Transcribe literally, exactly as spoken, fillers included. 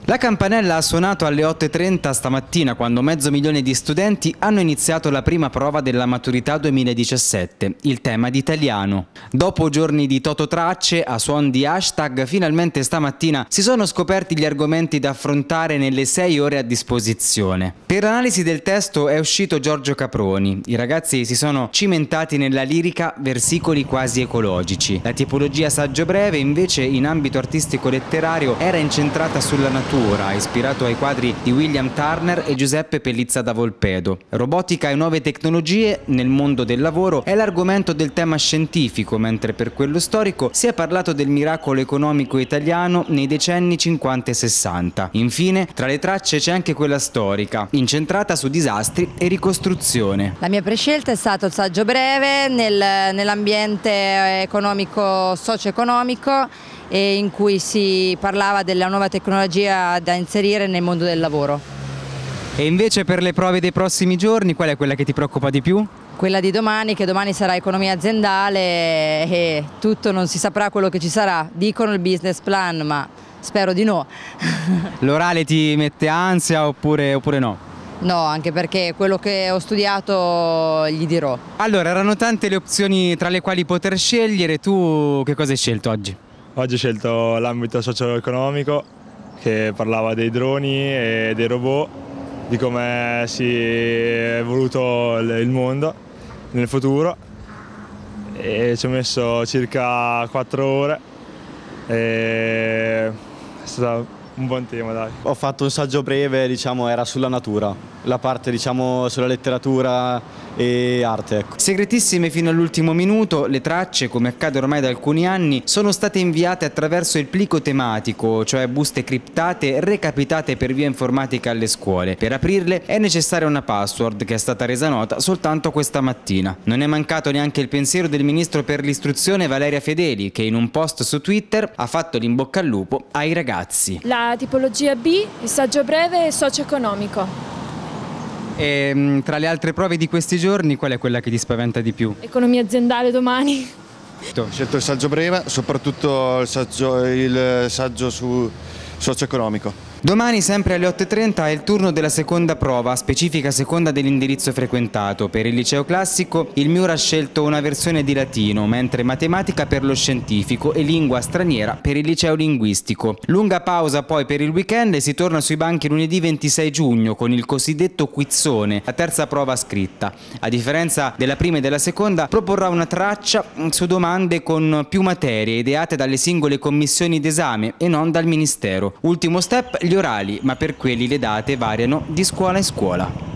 La campanella ha suonato alle otto e trenta stamattina quando mezzo milione di studenti hanno iniziato la prima prova della maturità duemiladiciassette, il tema di italiano. Dopo giorni di tototracce a suon di hashtag, finalmente stamattina si sono scoperti gli argomenti da affrontare nelle sei ore a disposizione. Per l'analisi del testo è uscito Giorgio Caproni. I ragazzi si sono cimentati nella lirica versicoli quasi ecologici. La tipologia saggio breve invece in ambito artistico-letterario era incentrata sulla natura, ispirato ai quadri di William Turner e Giuseppe Pellizza da Volpedo. Robotica e nuove tecnologie nel mondo del lavoro è l'argomento del tema scientifico, mentre per quello storico si è parlato del miracolo economico italiano nei decenni cinquanta e sessanta. Infine, tra le tracce c'è anche quella storica, incentrata su disastri e ricostruzione. La mia prescelta è stato il saggio breve nel, nell'ambiente economico, socio-economico, e in cui si parlava della nuova tecnologia da inserire nel mondo del lavoro. E invece per le prove dei prossimi giorni, qual è quella che ti preoccupa di più? Quella di domani, che domani sarà economia aziendale e tutto non si saprà quello che ci sarà. Dicono il business plan, ma spero di no. L'orale ti mette ansia oppure, oppure no? No, anche perché quello che ho studiato gli dirò. Allora, erano tante le opzioni tra le quali poter scegliere, tu che cosa hai scelto oggi? Oggi ho scelto l'ambito socio-economico, che parlava dei droni e dei robot, di come si è evoluto il mondo nel futuro, e ci ho messo circa quattro ore e è stato un buon tema, dai. Ho fatto un saggio breve, diciamo, era sulla natura, la parte, diciamo, sulla letteratura e arte, ecco. Segretissime fino all'ultimo minuto, le tracce, come accade ormai da alcuni anni, sono state inviate attraverso il plico tematico, cioè buste criptate recapitate per via informatica alle scuole. Per aprirle è necessaria una password che è stata resa nota soltanto questa mattina. Non è mancato neanche il pensiero del ministro per l'istruzione Valeria Fedeli, che in un post su Twitter ha fatto l'in bocca al lupo ai ragazzi. La tipologia B, il saggio breve e socio-economico. E tra le altre prove di questi giorni, qual è quella che ti spaventa di più? Economia aziendale domani. Ho scelto il saggio breve, soprattutto il saggio, il saggio su socio-economico. Domani, sempre alle otto e trenta, è il turno della seconda prova, specifica a seconda dell'indirizzo frequentato. Per il liceo classico il Miura ha scelto una versione di latino, mentre matematica per lo scientifico e lingua straniera per il liceo linguistico. Lunga pausa poi per il weekend e si torna sui banchi lunedì ventisei giugno con il cosiddetto quizzone, la terza prova scritta. A differenza della prima e della seconda, proporrà una traccia su domande con più materie ideate dalle singole commissioni d'esame e non dal Ministero. Ultimo step, gli orali, ma per quelli le date variano di scuola in scuola.